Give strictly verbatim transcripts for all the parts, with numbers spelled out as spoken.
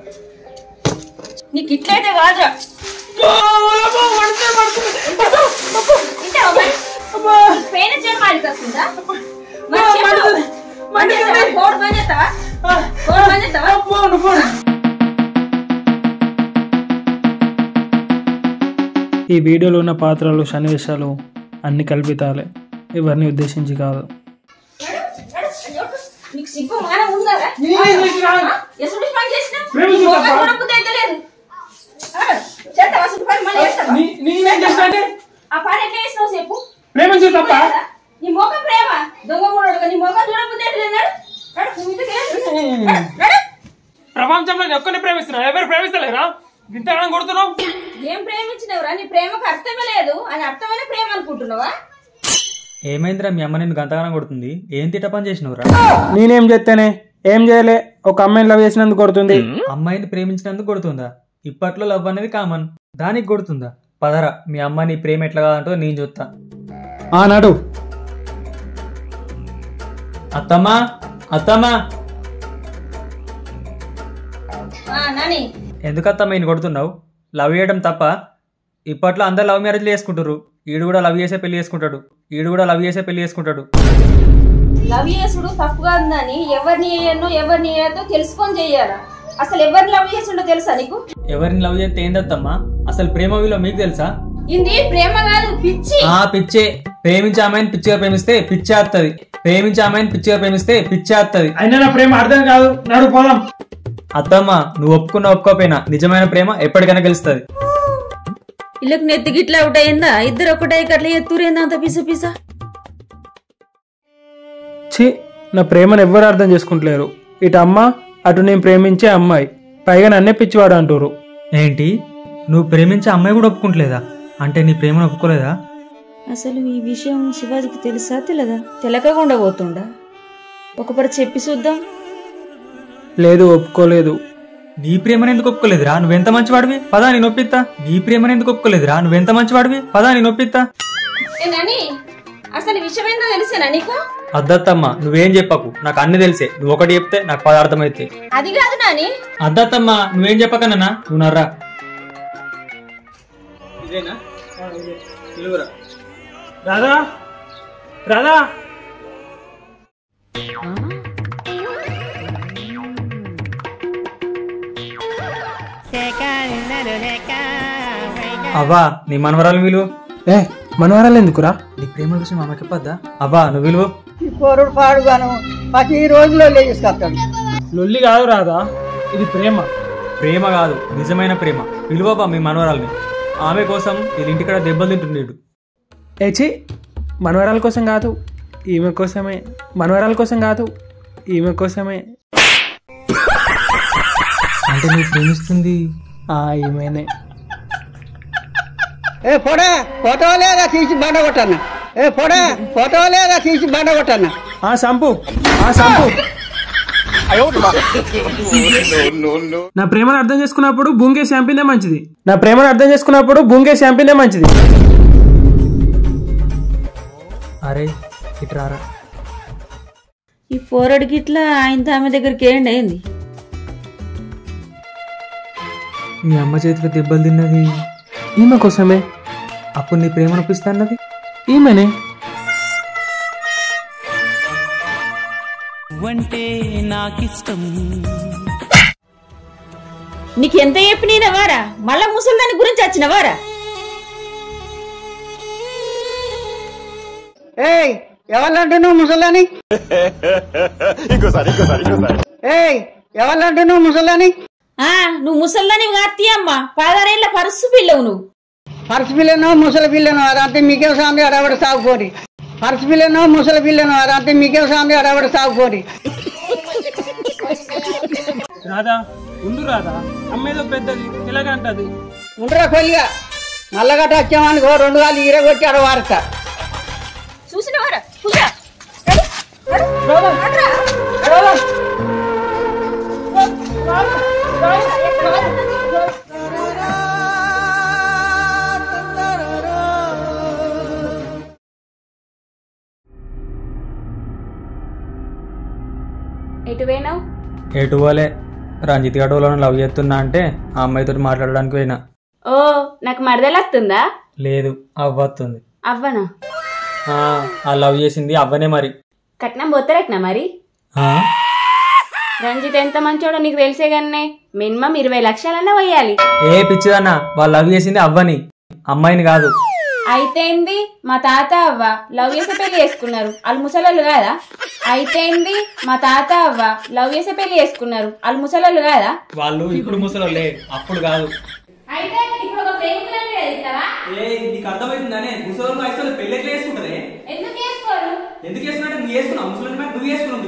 నీకు ఇట్లయితే కాదు పెయిన్ చేయడం మాడికి వస్తుందా కోడ్ బంద్ చేస్తావా కోడ్ బంద్ చేస్తావా ఈ వీడియోలో ఉన్న పాత్రలు సన్నివేశాలు అన్ని కల్పితాలే, ఎవరిని ఉద్దేశించి కాదు. నీకు సిగ్గు మానం ఉందా? ఎసుడు పని చేసినా చేస్తావా? సుడు పని మళ్ళీ చేస్తావా? ఆ పని ఎట్లా చేసినావు చెప్పు. నీ మొఖం ప్రేమ దొంగ కూడా నీ మొఖం చూడకపోతే ప్రపంచంలో ఒక్కరిని ప్రేమిస్తున్నా, ఎవరు ప్రేమిస్తలేరా? ఇంతగానం కొడుతున్నావు. ఏం ప్రేమించినవురా? నీ ప్రేమకు అర్థమే లేదు అని అర్థమైన ప్రేమ అనుకుంటున్నావా? ఏమైందిరా మీ అమ్మ నిన్ను గంతగానం కొడుతుంది? ఏం తిట్ట పని చేసినవురా? నేనేం చెప్తానే, ఏం చేయలే. ఒక అమ్మాయిని లవ్ చేసినందుకు కొడుతుంది. అమ్మాయిని ప్రేమించినందుకు కొడుతుందా? ఇప్పట్లో లవ్ అనేది కామన్, దానికి కొడుతుందా? పదరా మీ అమ్మ నీ ప్రేమ ఎట్లా కాదంటో నేను చూస్తా. ఆ నాడు అత్తమ్మా అత్తమ్మా ఎందుకు అత్తమ్మ ఈయన కొడుతున్నావు? లవ్ చేయడం తప్ప? ఇప్పట్లో అందరు లవ్ మ్యారేజ్లు చేసుకుంటారు. ఈడు కూడా లవ్ చేసే పెళ్లి చేసుకుంటాడు. ఈడు కూడా లవ్ చేసే పెళ్లి చేసుకుంటాడు. లవ్ చేసుడు తప్పు కాదని ఎవరిని చేయనో ఎవరిని చేయదో తెలుసుకొని చెయ్యాలా? అసలు ఎవరిని లవ్ చేసిండో తెలుసా నీకు? ఎవరిని లవ్ చేస్తే ఏందత్తమ్మా? అసలు ప్రేమ విలువ మీకు తెలుసా? ఇది ప్రేమ కాదు, పిచ్చి. ఆ పిచ్చే. ప్రేమించే అమ్మాయిని పిచ్చిగా ప్రేమిస్తే పిచ్చే వస్తుంది. ప్రేమించే అమ్మాయిని పిచ్చిగా ప్రేమిస్తే పిచ్చే వస్తుంది. అయినా నా ప్రేమ అర్థం కాదు. నాడు పోదాం. అత్తమ్మా నువ్వు ఒప్పుకున్నా ఒప్పుకోపోయినా నిజమైన ప్రేమ ఎప్పటికైనా గెలుస్తుంది. ఇళ్ళకి నెత్తి గిట్లా ఒకటి అయిందా? ఇద్దరు ఒకటే అట్లా ఎత్తురేందా అంత పిస పిస? ఛీ, నా ప్రేమను ఎవ్వరు అర్థం చేసుకుంటలేరు. ఇటు అమ్మ, అటు నేను ప్రేమించే అమ్మాయి, పైగా నన్నే పిచ్చివాడు అంటారు. ఏంటి, నువ్వు ప్రేమించే అమ్మాయి కూడా ఒప్పుకుంటలేదా? అంటే నీ ప్రేమను ఒప్పుకోలేదా? అసలు ఈ విషయం శివాజీకి తెలుసా తెలదా? తెలకకుండా పోతుండా? ఒకపరి చెప్పి చూద్దాం. లేదు, ఒప్పుకోలేదు. నీ ప్రేమను ఎందుకు ఒప్పుకోలేదురా? నువ్వెంత మంచివాడివి, పదా నేను ఒప్పిస్తా. నీ ప్రేమను ఎందుకు ఒప్పుకోలేదురా? నువ్వెంత మంచివాడివి, పదా నేను ఒప్పిస్తా. అసలు విషయం ఏందో తెలిసేనా నీకు? అద్దత్తమ్మా నువ్వేం చెప్పకు, నాకు అన్ని తెలిసే. నువ్వు ఒకటి చెప్తే నాకు పదార్థం అయితే. అది కాదు నాని. అద్దత్తమ్మా నువ్వేం చెప్పకన్నా నువ్వు నర్రా. రాధా రాధా అవ్వా నీ మనవరాలు విలువ. ఏ మనవరాలు ఎందుకురా? నీ ప్రేమ విషయం అమ్మకి చెప్పద్దా? అవ్వా నువ్వు విలువ. పాడుగాను ప్రతి రోజులో లేచేస్తాడు. లొల్లి కాదు రాదా, ఇది ప్రేమ. ప్రేమ కాదు, నిజమైన ప్రేమ. విలువబా మీ మనవరాల్ని. ఆమె కోసం వీళ్ళ ఇంటికాడ దెబ్బలు తింటున్నాడు. ఏచి మనవరాల కోసం కాదు, ఈమె కోసమే. మనవరాల కోసం కాదు, ఈమె కోసమే. అంటే నువ్వు ప్రేమిస్తుంది ఆ ఈమెనే. ఏ ఫోటో ఫోటో లేదా తీసి బండ కొట్టన్నా. ఏ ఫోటో ఫోటో లేదా తీసి బండ కొట్టన్నా. ఆ సంపు ఆ సంపు నా ప్రేమను అర్థం చేసుకున్నప్పుడు బూంగే షాంపినే మంచిది. నా ప్రేమను అర్థం చేసుకున్నప్పుడు బూంగే షాంపినే మంచిది. అరే ఇట్రారా. ఈ పోరడికి ఇట్లా ఆయన ఆమె దగ్గరికి ఏంటి అయింది? మీ అమ్మ చేతిలో దెబ్బలు తిన్నది ఈమె కోసమే. అప్పుడు నీ ప్రేమ నొప్పిస్తా అన్నది ఈమెనే. అంటే నాకిష్టం. నీకు ఎంత చెప్పినవారా? మళ్ళా ముసలిదాని గురించి వచ్చినవారా? ఏయ్ ఎవరంటున్నావు ముసలని? ఏయ్ ఎవరంటున్నావు ముసలని? ఆ నువ్వు ముసలిదాని కాత్తి అమ్మ, పదహారేళ్ల పరుసు పిల్లవు నువ్వు. పరుసు పిల్లనో ముసలి పిల్లనో అదంతే మీకేం సాంది అడవడ సాగుకోండి. పరుసు పిల్లనో ముసలి పిల్లనో అదంతే మీకేం సాంది అడవడ సాగుకోండి. రాధా ఉండు రాధా, అమ్మేదో పెద్దది ఎలాగంటది. ఉండరా కొద్దిగా నల్లగట్ట వచ్చామనుకో రెండు కాళ్ళు ఈరగొట్టి అడ వారత. చూసినవారా? ఎటు పోలే, రంజిత్ గడవలో లవ్ చేస్తున్నా అంటే ఆ అమ్మాయితో మాట్లాడడానికి పోయినా. ఓ నాకు మరదలత్తుందా? లేదు, అవ్వస్తుంది. అవ్వనా? ఆ లవ్ చేసింది అవ్వనే. మరి కట్నం పోతారట్నా? మరి రంజిత్ ఎంత మంచోడో నీకు తెలిసే గానే మినిమం ఇరవై లక్షలన్నా పోయాలి. ఏ పిచ్చిదన్నా, వాళ్ళు లవ్ చేసింది అవ్వని, అమ్మాయిని కాదు. అయితేంది మా తాత అవ్వ లవ్ చేసే పెళ్లి చేసుకున్నారు, వాళ్ళు ముసలోళ్ళు కాదా? అయితేంది మా తాత అవ్వ లవ్ చేసే పెళ్లి చేసుకున్నారు, వాళ్ళు ముసలోళ్ళు కాదా? వాళ్ళు ఇప్పుడు ముసలోళ్ళే, అప్పుడు కాదు. నీకు అర్థమవుతుందానే? ముసలోళ్ళు వయసు పెళ్లి ఎట్లా చేసుకుంటది? ఎందుకు చేసుకోరు? ఎందుకు చేసుకున్నట్టు నువ్వు చేసుకున్నావు, ముసలి నువ్వు చేసుకున్నావు.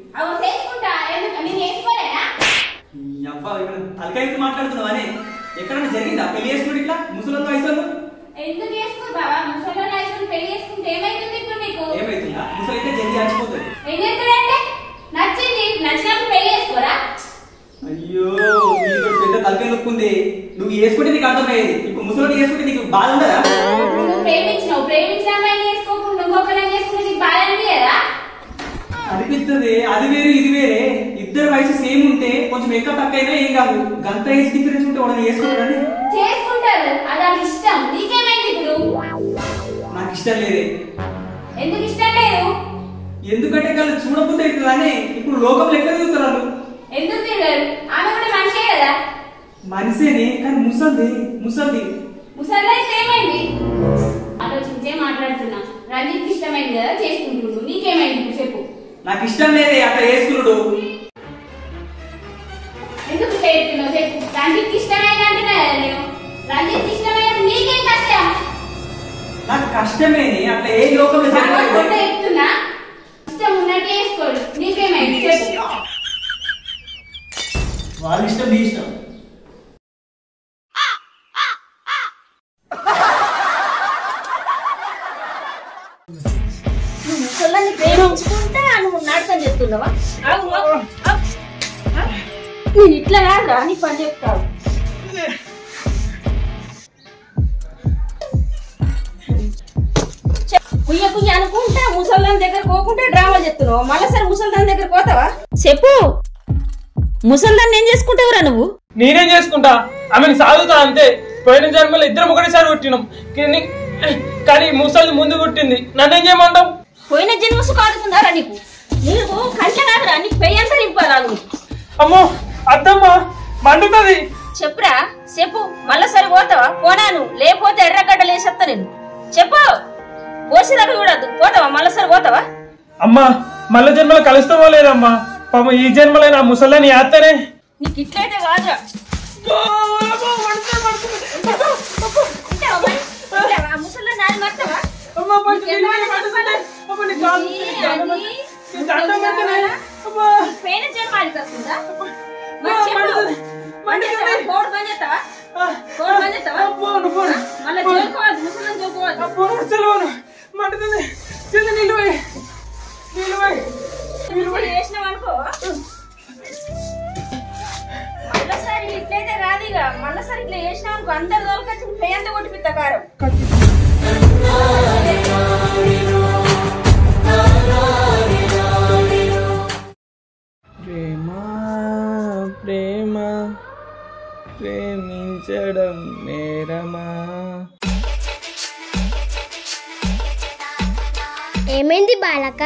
తలకాయ మాట్లాడుతున్నావు అని ఎక్కడన్నా జరిగిందా పెళ్లి చేసుకుంటే ఇట్లా ముసలోళ్ళు వయసు? ఎందుకు చేసుకోరు బాబా? ముసలోళ్ళు వయసు పెళ్లి చేసుకుంటే ఏమైతుంది? ఇప్పుడు నీకు ఏమైతుందా? ముసలి అయితే జల్దీ చచ్చిపోతుంది. ఏం చేస్తాడంటే నచ్చింది, నచ్చినప్పుడు పెళ్లి చేసుకోరా? అయ్యో నీకు పెద్ద తలకాయ నొక్కుంది. నువ్వు చేసుకుంటే నీకు అర్థమయ్యేది, ఇప్పుడు ముసలి చేసుకుంటే నీకు బాధ ఉండదా? నువ్వు ప్రేమించినావు, ప్రేమించిన అమ్మాయిని చేసుకోకుండా ఇంకొకరిని చేసుకుంటే నీకు బాధ అనిపించదా? అనిపిస్తుంది. అది వేరు ఇది వేరే. ఇద్దరు వయసు సేమ్ ఉంటే కొంచెం ఎక్కువ తక్కువ అయినా ఏం కాదు. గంత ఏజ్ డిఫరెన్స్ ఉంటే వాళ్ళని చేసుకుంటారని చేసుకుంటారు, అది ఇష్టం. నీకేమైంది ఇప్పుడు? నాకు ఇష్టం లేదే. ఎందుకు ఇష్టం లేదు? ఎందుకంటే వాళ్ళు చూడబోతే అవుతుందని ఇప్పుడు లోకంలో ఎక్కడ చూస్తారు. ఎందుకు తిరగరు? ఆమె కూడా మనిషే కదా. మనిషేనే, కానీ ముసల్ది ముసల్ది ముసల్దైతే ఏమైంది? ఆలోచించే మాట్లాడుతున్నా. రంజిత్ ఇష్టమైంది కదా చేసుకుంటున్నాడు, నీకేమైంది చెప్పు. నాకు ఇష్టం లేదే అట్లా చేసుకున్నాడు. ఎందుకు చేస్తున్నావు చెప్పు. రంజిత్ ఇష్టమైంది అంటున్నా కదా నేను. రంజిత్ ఇష్టమైనది నీకేం కష్టం? నాకు కష్టమేనే, అట్లా ఏ లోకంలో చెప్తున్నా. ఇష్టం ఉన్నట్టు చేసుకోడు, నీకేమైంది చెప్పు. వాళ్ళ ఇష్టం నీ ఇష్టం. నువ్వు ముసళ్ళని ప్రేమించుకుంటా నువ్వు నాటకం చెప్తున్నావా? నేను ఇట్లా కాదురా నీ పని చెప్తావు. కుయ్య కుయ్య అనుకుంటా ముసల్దాన్ దగ్గర పోకుంటే డ్రామా చెప్తున్నావు. మళ్ళీ సరే ముసల్దాన్ దగ్గర పోతావా? చెప్పు. ముసల్దాన్ని ఏం చేసుకుంటావురా నువ్వు? నేనేం చేసుకుంటా, ఆమెను సాగుతా అంతే. పోయిన జన్మలో ఇద్దరం ఒకటేసారి పుట్టినాం, కానీ ముసలి ముందు పుట్టింది. నన్నేం చేయమంటావు? పోయిన జన్మ సుఖాదుకుందారా నీకు? నీకు కంట కాదురా, నీకు పెయ్యి అంతా నింపాలా నువ్వు? అమ్మో అద్దమ్మా మండుతుంది. చెప్పురా చెప్పు. మళ్ళా సరి పోతావా? పోనాను, లేకపోతే ఎర్రగడ్డ లేసేస్తా నేను. చెప్పు. పోసేదాకా చూడద్దు, పోతావా? మళ్ళా సరి పోతావా? అమ్మా మళ్ళా జన్మలో కలుస్తావో లేదమ్మా? పాపం ఈ జన్మలో నా ముసలని యాత్తనే. నీకు ఇట్లయితే కాదురా. ముసలి నాది మర్తవా? పోయిన జన్మ అది వస్తుందా? కోడు పని చేస్తావా? కోడు పని చేస్తావా? మళ్ళీ చూసుకోవద్దు, ముసలిని చూసుకోవద్దు. చేసినావు అనుకో. మళ్ళీసారి ఇట్లయితే రాదిగా. మళ్ళీసారి ఇట్లా చేసినావు అనుకో, అందరు దోలకొచ్చి పేయంత కొట్టిపిత్త కారం. ప్రేమ ప్రేమ ప్రేమించడం నేరమా? ఏమైంది బాలక?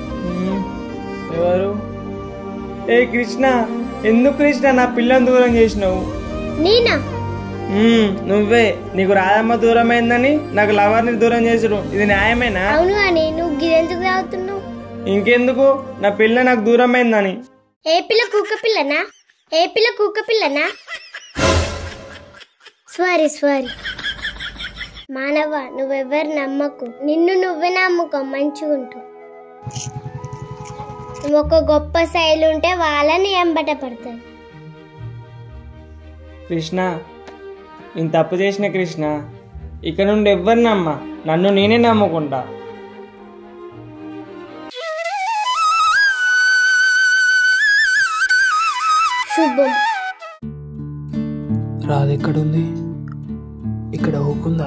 ఎవరు? ఏ కృష్ణ, ఎందుకు కృష్ణ నా పిల్లని దూరం చేసినావు? నేనా? నువ్వే. నీకు రాధమ్మ దూరం అయిందని నాకు లవర్ని దూరం చేసాడు. ఇది న్యాయమేనా? అవును అని నువ్వు గిదెందుకు తాగుతున్నావు? ఇంకెందుకు, నా పిల్ల నాకు దూరం అయిందని. ఏ పిల్ల కుక్క పిల్లనా? ఏ పిల్ల కుక్క పిల్లనా? సారీ సారీ మానవ, నువ్వెవ్వరు నమ్మకు. నిన్ను నువ్వే నమ్ముకో, మంచిగుంటావు. నువ్వు ఒక గొప్ప శైలి ఉంటే వాళ్ళని ఎంబట పడతారు. కృష్ణ, నేను తప్పు చేసిన కృష్ణ. ఇక నుండి ఎవ్వరు నమ్మ, నన్ను నేనే నమ్ముకుంటా. శుభం. రాధ ఎక్కడుంది? ఇక్కడ ఊకుందా?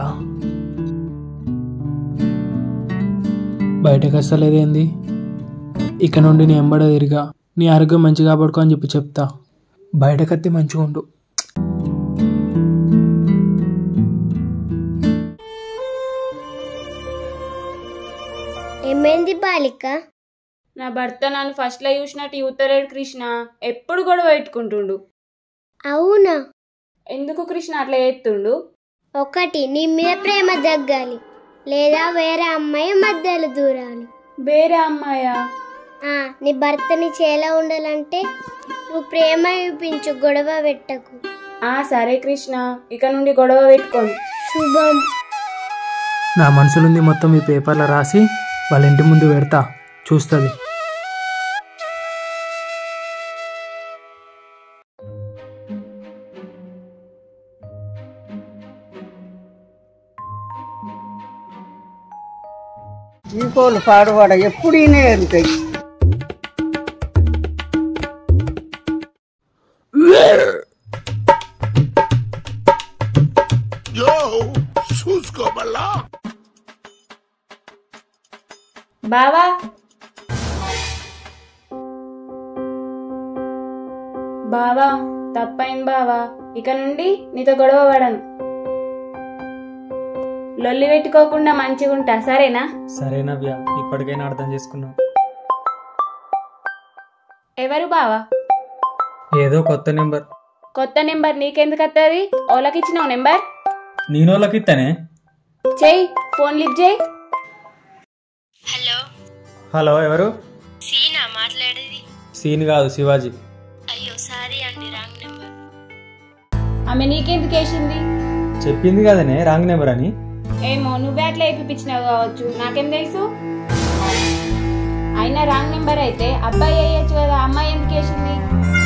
బయటకు వస్తలేదేంది? ఇక నుండి నీ ఎంబడ తిరిగా నీ ఆరోగ్యం మంచిగా పడుకో అని చెప్పి చెప్తా. బయటకత్తి మంచిగా ఉండు. ఏమైంది బాలిక? నా భర్త నన్ను ఫస్ట్ లో చూసినట్టు యూతలేడు కృష్ణ. ఎప్పుడు గొడవ పెట్టుకుంటుండు. అవునా? ఎందుకు కృష్ణ అట్లా చేస్తుండు? ఒకటి నీ మీద ప్రేమ తగ్గాలి, లేదా వేరే అమ్మాయి మధ్యలో దూరాలి. వేరే అమ్మాయా? ఆ, నీ భర్తని చేలా ఉండాలంటే నువ్వు ప్రేమ చూపించు, గొడవ పెట్టకు. ఆ సరే కృష్ణ, ఇక నుండి గొడవ పెట్టుకోను. శుభం. నా మనసులుంది మొత్తం ఈ పేపర్లో రాసి వాళ్ళ ఇంటి ముందు పెడతా, చూస్తుంది. ఈ కోళ్ళు పాడువాడ ఎప్పుడు ఈయనే ఎరుగుతాయి. బావా బావా తప్పైంది బావా, ఇక నుండి నీతో గొడవ పడను. లొల్లి పెట్టుకోకుండా మంచిగుంటా, సరేనా? సరే నవ్య, ఇప్పటికైనా అర్థం చేసుకున్నావు. ఎవరు బావా? ఏదో కొత్త నెంబర్. కొత్త నెంబర్ నీకెందుకు వస్తుంది? ఓలకి ఇచ్చినావు నెంబర్? నేనోళ్ళకి ఇస్తానే. చెయ్యి, ఫోన్ లిఫ్ట్ చేయి. హలో. హలో, ఎవరు? సీనా మాట్లాడేది? సీన్ కాదు, శివాజీ. అయ్యో సారీ అండి, రాంగ్ నెంబర్. ఆమె నీకెందుకు వేసింది? చెప్పింది కదనే రాంగ్ నెంబర్ అని. ఏమో, నువ్వే అట్లా వేయించినావు కావచ్చు, నాకేం తెలుసు. అయినా రాంగ్ నెంబర్ అయితే అబ్బాయి వేయచ్చు కదా, అమ్మాయి ఎందుకు వేసింది?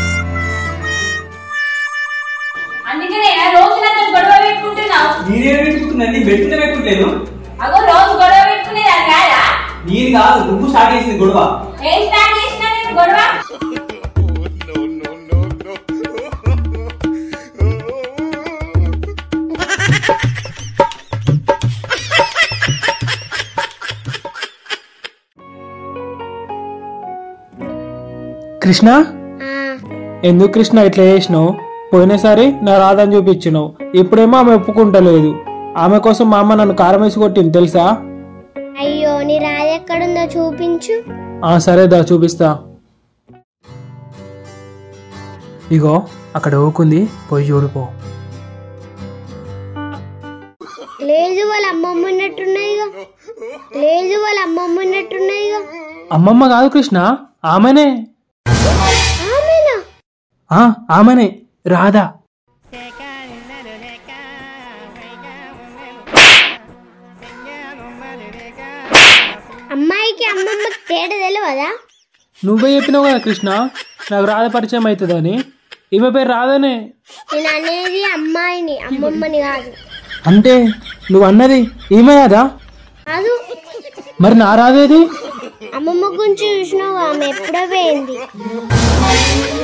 అందుకనే రోజు నాతో గొడవ పెట్టుకుంటున్నావు. నేనే పెట్టుకుంటున్నా, నీ బెట్టిన పెట్టుకోలేదు. అగో రోజు గొడవ పెట్టుకునేది అది కాదా? నేను కాదు, నువ్వు స్టార్ట్ చేసింది గొడవ. ఏం స్టార్ట్ చేసినా నేను గొడవ? కృష్ణ, ఎందుకు కృష్ణ ఇట్లా చేసినావు? పోయినసారి నా రాధని చూపించినావు, ఇప్పుడేమో ఆమె ఒప్పుకుంటలేదు. ఆమె కోసం మా అమ్మ నన్ను కారం వేసి కొట్టింది తెలుసా? అయ్యో, నీ రాజు ఎక్కడుందో చూపించు. ఆ సరేదా, చూపిస్తా. ఇగో అక్కడ ఊకుంది, పోయి చూడిపో. లేదు, వాళ్ళ అమ్మమ్మ ఉన్నట్టున్నాయిగా. లేదు, వాళ్ళ అమ్మమ్మ ఉన్నట్టున్నాయిగా. అమ్మమ్మ కాదు కృష్ణ, ఆమెనే. ఆమెనా? ఆ ఆమెనే, రాధా. అమ్మాయికి అమ్మమ్మకి తేడా తెలియదా? నువ్వే చెప్పినావు కదా కృష్ణ, నాకు రాధ పరిచయం అవుతుందని. ఈమె పేరు రాధనే. నేను అనేది అమ్మాయిని, అమ్మమ్మని కాదు. అంటే నువ్వు అన్నది ఈమె రాధా? కాదు. మరి నా రాధేది? అమ్మమ్మ గురించి చూసినావు, ఆమె ఎప్పుడో పోయింది.